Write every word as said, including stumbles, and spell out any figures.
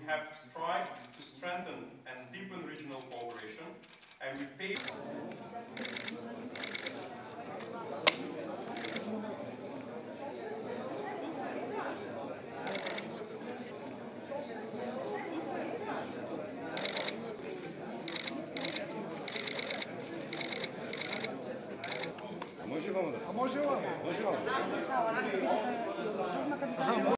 have strived to strengthen and deepen regional cooperation, and we pay. Može vam da? A može vam? Može vam?